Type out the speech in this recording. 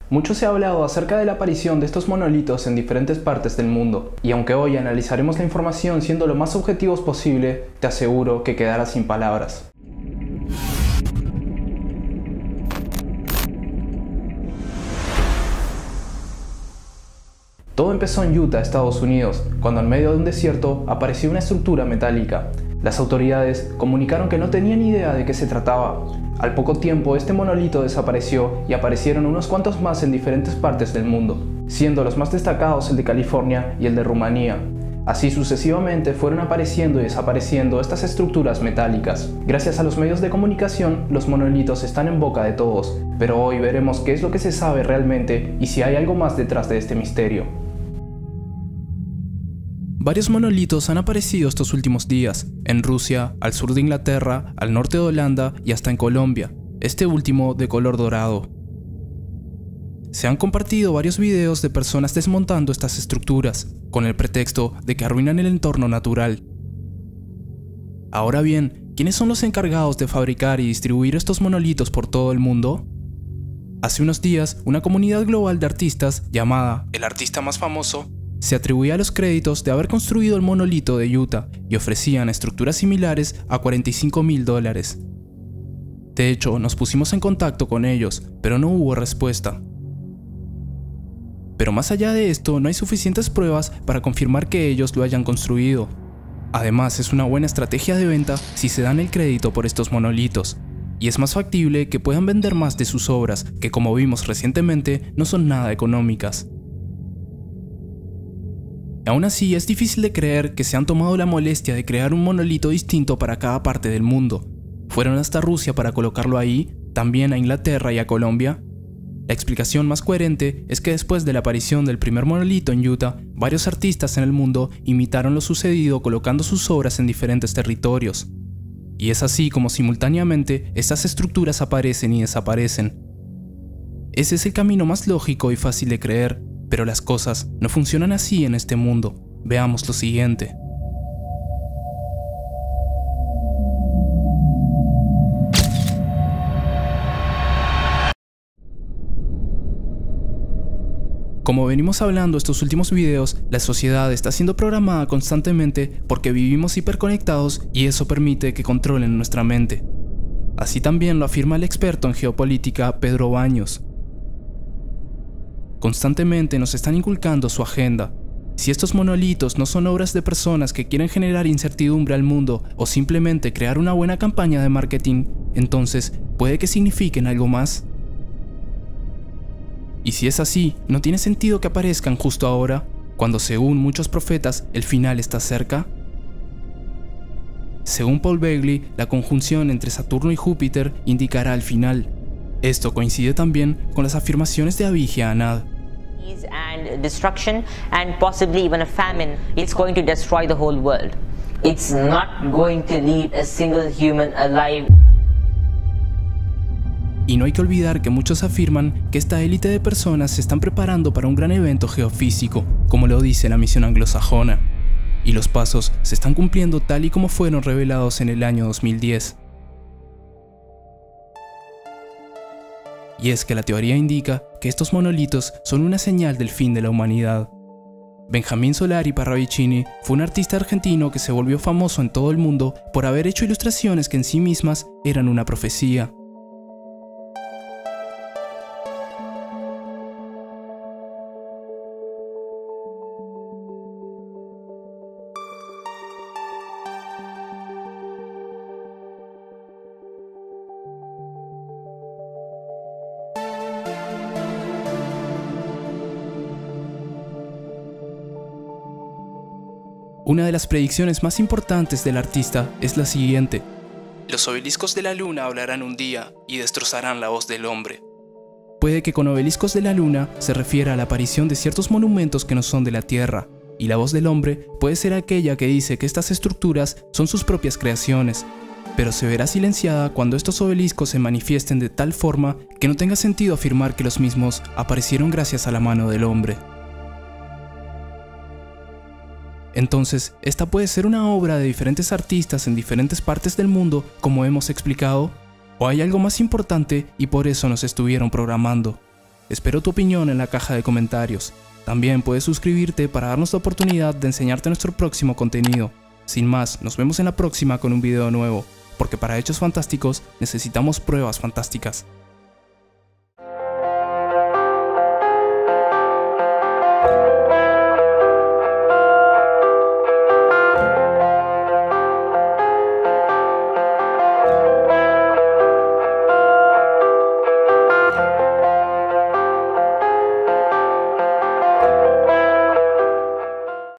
Mucho se ha hablado acerca de la aparición de estos monolitos en diferentes partes del mundo, y aunque hoy analizaremos la información siendo lo más objetivos posible, te aseguro que quedarás sin palabras. Todo empezó en Utah, Estados Unidos, cuando en medio de un desierto apareció una estructura metálica. Las autoridades comunicaron que no tenían idea de qué se trataba. Al poco tiempo, este monolito desapareció y aparecieron unos cuantos más en diferentes partes del mundo, siendo los más destacados el de California y el de Rumanía. Así sucesivamente fueron apareciendo y desapareciendo estas estructuras metálicas. Gracias a los medios de comunicación, los monolitos están en boca de todos, pero hoy veremos qué es lo que se sabe realmente y si hay algo más detrás de este misterio. Varios monolitos han aparecido estos últimos días, en Rusia, al sur de Inglaterra, al norte de Holanda y hasta en Colombia, este último de color dorado. Se han compartido varios videos de personas desmontando estas estructuras, con el pretexto de que arruinan el entorno natural. Ahora bien, ¿quiénes son los encargados de fabricar y distribuir estos monolitos por todo el mundo? Hace unos días, una comunidad global de artistas, llamada El Artista Más Famoso, se atribuía los créditos de haber construido el monolito de Utah y ofrecían estructuras similares a $45,000. De hecho, nos pusimos en contacto con ellos, pero no hubo respuesta. Pero más allá de esto, no hay suficientes pruebas para confirmar que ellos lo hayan construido. Además, es una buena estrategia de venta si se dan el crédito por estos monolitos, y es más factible que puedan vender más de sus obras, que como vimos recientemente, no son nada económicas. Aún así, es difícil de creer que se han tomado la molestia de crear un monolito distinto para cada parte del mundo. ¿Fueron hasta Rusia para colocarlo ahí, también a Inglaterra y a Colombia? La explicación más coherente es que después de la aparición del primer monolito en Utah, varios artistas en el mundo imitaron lo sucedido colocando sus obras en diferentes territorios. Y es así como simultáneamente estas estructuras aparecen y desaparecen. Ese es el camino más lógico y fácil de creer. Pero las cosas no funcionan así en este mundo. Veamos lo siguiente. Como venimos hablando estos últimos videos, la sociedad está siendo programada constantemente porque vivimos hiperconectados y eso permite que controlen nuestra mente. Así también lo afirma el experto en geopolítica Pedro Baños. Constantemente nos están inculcando su agenda. Si estos monolitos no son obras de personas que quieren generar incertidumbre al mundo o simplemente crear una buena campaña de marketing, entonces puede que signifiquen algo más. Y si es así, ¿no tiene sentido que aparezcan justo ahora, cuando según muchos profetas el final está cerca? Según Paul Begley, la conjunción entre Saturno y Júpiter indicará el final. Esto coincide también con las afirmaciones de Abhijit Anand. And destruction and possibly even a famine, it's going to destroy the whole world. It's not going to leave a single human alive. Y no hay que olvidar que muchos afirman que esta élite de personas se están preparando para un gran evento geofísico, como lo dice la misión anglosajona. Y los pasos se están cumpliendo tal y como fueron revelados en el año 2010. Y es que la teoría indica que estos monolitos son una señal del fin de la humanidad. Benjamín Solari Parravicini fue un artista argentino que se volvió famoso en todo el mundo por haber hecho ilustraciones que en sí mismas eran una profecía. Una de las predicciones más importantes del artista es la siguiente: los obeliscos de la luna hablarán un día y destrozarán la voz del hombre. Puede que con obeliscos de la luna se refiera a la aparición de ciertos monumentos que no son de la Tierra, y la voz del hombre puede ser aquella que dice que estas estructuras son sus propias creaciones, pero se verá silenciada cuando estos obeliscos se manifiesten de tal forma que no tenga sentido afirmar que los mismos aparecieron gracias a la mano del hombre. Entonces, esta puede ser una obra de diferentes artistas en diferentes partes del mundo, como hemos explicado, o hay algo más importante y por eso nos estuvieron programando. Espero tu opinión en la caja de comentarios. También puedes suscribirte para darnos la oportunidad de enseñarte nuestro próximo contenido. Sin más, nos vemos en la próxima con un video nuevo, porque para hechos fantásticos necesitamos pruebas fantásticas.